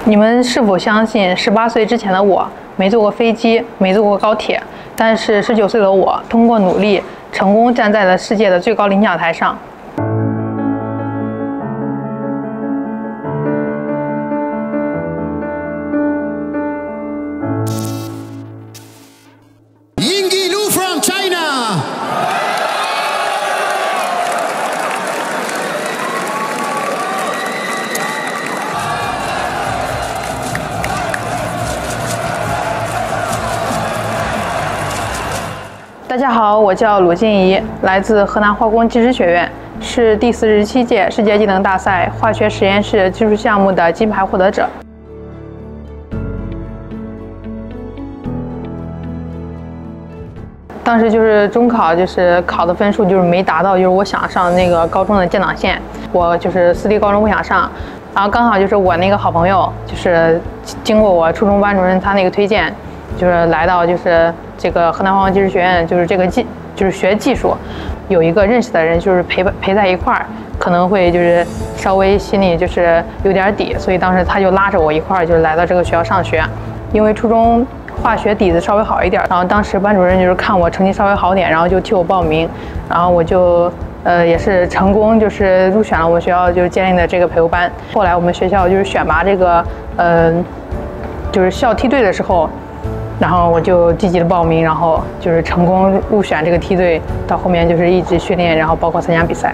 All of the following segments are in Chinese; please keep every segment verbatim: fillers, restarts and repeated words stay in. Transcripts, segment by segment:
你们是否相信，十八岁之前的我没坐过飞机，没坐过高铁，但是十九岁的我通过努力，成功站在了世界的最高领奖台上？大家好，我叫鲁静怡，来自河南化工技师学院，是第四十七届世界技能大赛化学实验室技术项目的金牌获得者。当时就是中考，就是考的分数就是没达到，就是我想上那个高中的建档线，我就是私立高中不想上，然后刚好就是我那个好朋友，就是经过我初中班主任他那个推荐，就是来到就是这个河南化工技师学院，就是这个技就是学技术，有一个认识的人就是陪陪在一块儿，可能会就是稍微心里就是有点底，所以当时他就拉着我一块儿就是来到这个学校上学，因为初中化学底子稍微好一点，然后当时班主任就是看我成绩稍微好点，然后就替我报名，然后我就呃也是成功就是入选了我们学校就是建立的这个培优班。后来我们学校就是选拔这个呃就是校梯队的时候，然后我就积极的报名，然后就是成功入选这个梯队，到后面就是一直训练，然后包括参加比赛。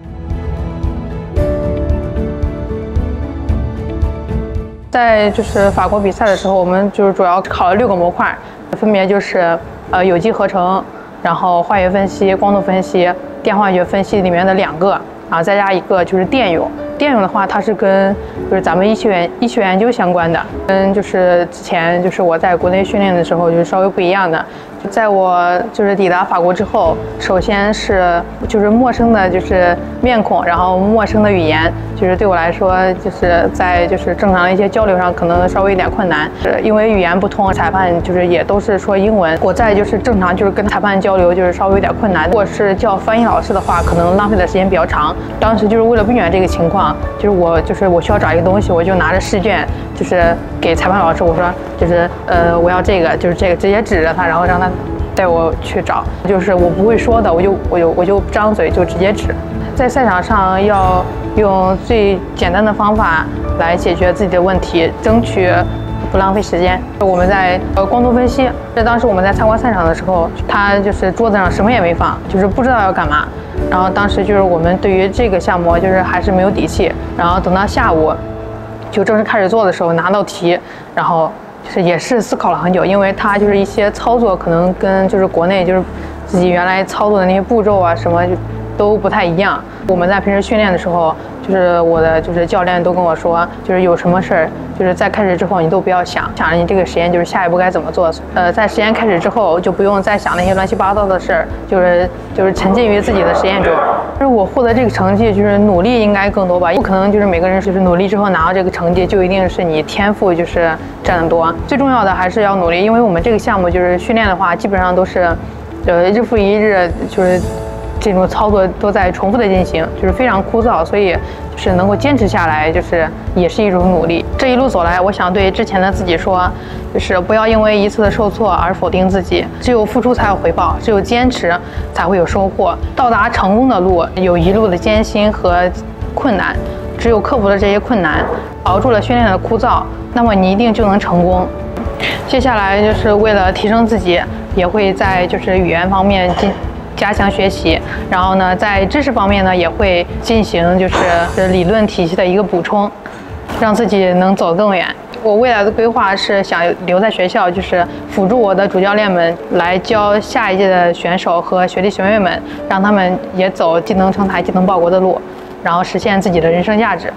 在就是法国比赛的时候，我们就是主要考了六个模块，分别就是呃有机合成，然后化学分析、光度分析、电化学分析里面的两个，然后再加一个就是电泳。电泳的话，它是跟就是咱们医学研医学研究相关的，跟就是之前就是我在国内训练的时候就是稍微不一样的。在我就是抵达法国之后，首先是就是陌生的就是面孔，然后陌生的语言，就是对我来说就是在就是正常的一些交流上可能稍微有点困难，因为语言不通，裁判就是也都是说英文，我在就是正常就是跟裁判交流就是稍微有点困难。如果是叫翻译老师的话，可能浪费的时间比较长。当时就是为了避免这个情况，就是我就是我需要找一个东西，我就拿着试卷就是给裁判老师，我说就是呃我要这个就是这个，直接指着他，然后让他带我去找，就是我不会说的，我就我就我就张嘴就直接指。在赛场上要用最简单的方法来解决自己的问题，争取不浪费时间。我们在呃光度分析，这当时我们在参观赛场的时候，他就是桌子上什么也没放，就是不知道要干嘛。然后当时就是我们对于这个项目就是还是没有底气。然后等到下午就正式开始做的时候，拿到题，然后就是也是思考了很久，因为它就是一些操作可能跟就是国内就是自己原来操作的那些步骤啊什么都不太一样。我们在平时训练的时候，就是我的就是教练都跟我说，就是有什么事儿，就是在开始之后你都不要想，想着你这个实验就是下一步该怎么做。呃，在实验开始之后就不用再想那些乱七八糟的事儿，就是就是沉浸于自己的实验中。就是我获得这个成绩，就是努力应该更多吧，不可能就是每个人就是努力之后拿到这个成绩就一定是你天赋就是占得多。最重要的还是要努力，因为我们这个项目就是训练的话，基本上都是呃日复一日，就是这种操作都在重复的进行，就是非常枯燥，所以就是能够坚持下来，就是也是一种努力。这一路走来，我想对之前的自己说，就是不要因为一次的受挫而否定自己，只有付出才有回报，只有坚持才会有收获。到达成功的路有一路的艰辛和困难，只有克服了这些困难，熬住了训练的枯燥，那么你一定就能成功。接下来就是为了提升自己，也会在就是语言方面进加强学习，然后呢，在知识方面呢，也会进行就是理论体系的一个补充，让自己能走更远。我未来的规划是想留在学校，就是辅助我的主教练们来教下一届的选手和学弟学妹们，让他们也走技能成才、技能报国的路，然后实现自己的人生价值。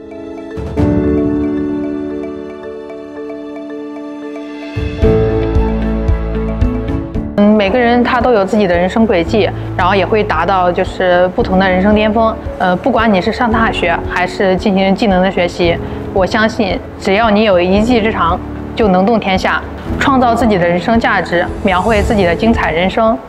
嗯，每个人他都有自己的人生轨迹，然后也会达到就是不同的人生巅峰。呃，不管你是上大学还是进行技能的学习，我相信只要你有一技之长，就能动天下，创造自己的人生价值，描绘自己的精彩人生。